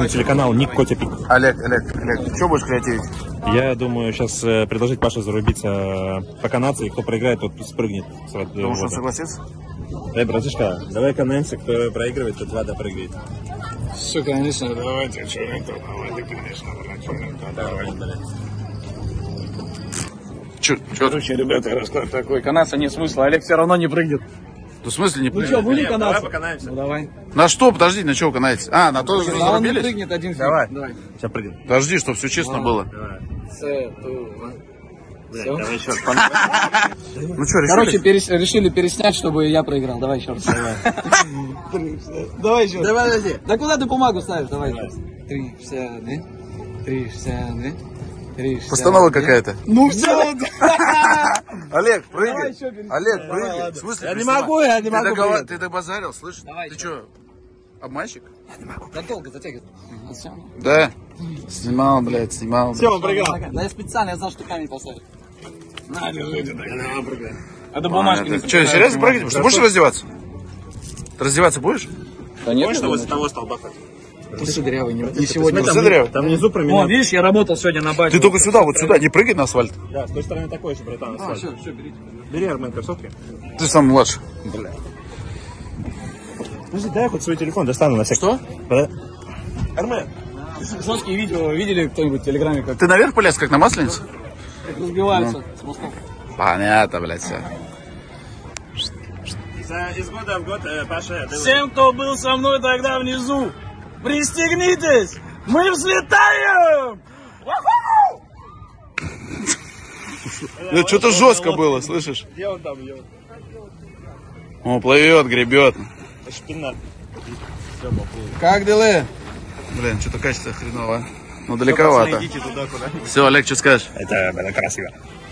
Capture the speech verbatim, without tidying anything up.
на телеканал Ник Котя Пик. Олег, Олег, Олег, что будешь креативить? Я думаю, сейчас предложить Паше зарубиться по канадце, и кто проиграет, тот спрыгнет. Думаешь, он согласится? Эй, братишка, давай канадцы, кто проигрывает, тот два допрыгивает. Все, конечно, давайте, что это, давайте, конечно, давай, блядь. Че, Короче, ребята, расклад такой. Канадца нет смысла, Олег все равно не прыгнет. в смысле не Ну прыгнет? что, будем канадца? Давай поканаемся. Ну давай. На что? Подожди, на чего канаете? А, на то, что А он не зарубились? прыгнет один фиг. Давай. Давай. Сейчас прыгнем. Подожди, чтобы все честно было. Давай. Все, ту, Блядь, Всё? давай еще раз. Ну что, Короче, решили? перес- решили переснять, чтобы я проиграл. Давай еще раз. Давай еще раз. Давай, подожди. Да куда ты бумагу ставишь? Давай. Три, шестьдесят два. Три, шестьдесят два. Три, шестьдесят два. Постанова какая-то. Ну все. Олег, Давай прыгай. еще переснять. Олег, Давай, прыгай. ладно. В смысле, Я не переснимай? могу, я не Ты могу догова- прыгать. Ты добазарил, слышишь? Давай, Ты давай. что, обманщик? Да долго затягивает. Да. Снимал, блядь, снимал. Все, он проиграл. Да я специально, я знал, что камень поставить. На, держите. Это Понятно. Что, серьезно прыгать? Что, будешь раздеваться? Ты раздеваться будешь? Да нет, Помнишь, что возле того столба хоть? ты дырявый, не, не сегодня. Ты дырявый? Там внизу про меня. Вон, видишь, я работал сегодня на базе. Ты только сюда, вот сюда, не прыгай на асфальт. Да, с той стороны такой же, братан. А, асфальт. все, все, берите. Бери, Армен, красотки. Ты самый младший. Бля. Подожди, дай я хоть свой телефон достану на всякий. Что? Да. Армен. Жесткие видео видели кто-нибудь в Телеграме, как, Ты наверх полез, как на масленице? как разбиваются с мостов? Понятно, блядь, все. Из года в год, Паша, ты... Всем, кто был со мной тогда внизу, пристегнитесь! Мы взлетаем! Ну, что-то жестко было, слышишь? Где он там, ё? Он плывет, гребет. Шпинат. Как дела? Блин, что-то качество хреново. Ну, далековато. Идите туда, куда. Все, Олег, что скажешь? Это было красиво.